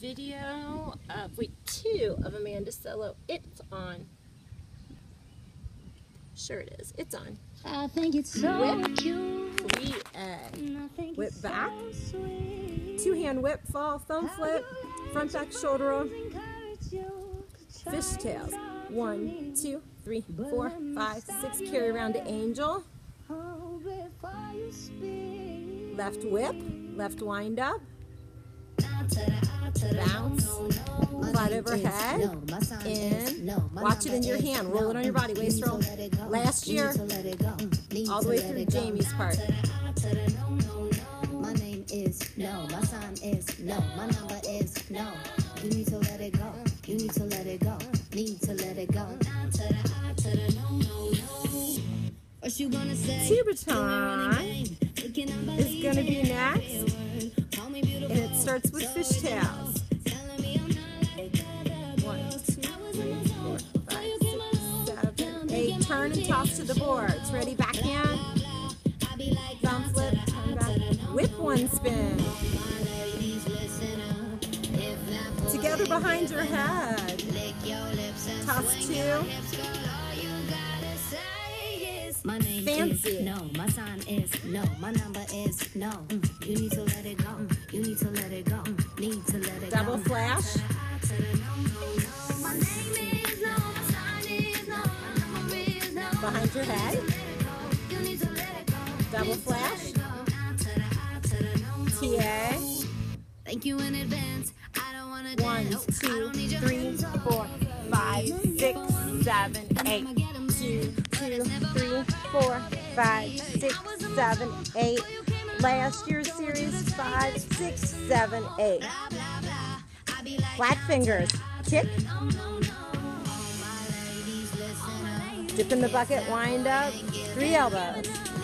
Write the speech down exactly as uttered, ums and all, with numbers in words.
video of week two of Amanda Solo. It's on. Sure it is. It's on. I think it's so Whip, cute. three A. Whip back. Two hand whip, fall, thumb flip, front back shoulder roll. Fishtails. One, two, three, four, five, six. Carry around to angel. Left whip, left wind up. Bounce. Flat overhead. In. Watch it in your hand. Roll it on your body. Waist roll. Last year, all the way through Jamie's part. My name is no. My sign is no. My number is no. You need to let it go. You need to let it go. Need to let it go. What you gonna say? Tebaton is going to be next. And it starts with fishtails. One, two, three, four, five, six, seven, eight. Turn and toss to the boards. Ready? Backhand. Thumb flip. Turn back. Whip one spin. Together behind your head. Toss two. My name Fancy. is no. My sign is no. My number is no. Mm. You need to let it go. Mm. You need to let it go. Mm. Need to let it Double go. flash. My name is no. My sign is no. My number is no. Behind your head. You need to let it go. Double flash. T A. Thank you in advance. I don't want to One, two, three, four, five, six, seven, eight. Two, two, three, four, five, six, seven, eight. Last year's series, five, six, seven, eight. Flat fingers. Kick. Dip in the bucket, wind up. Three elbows.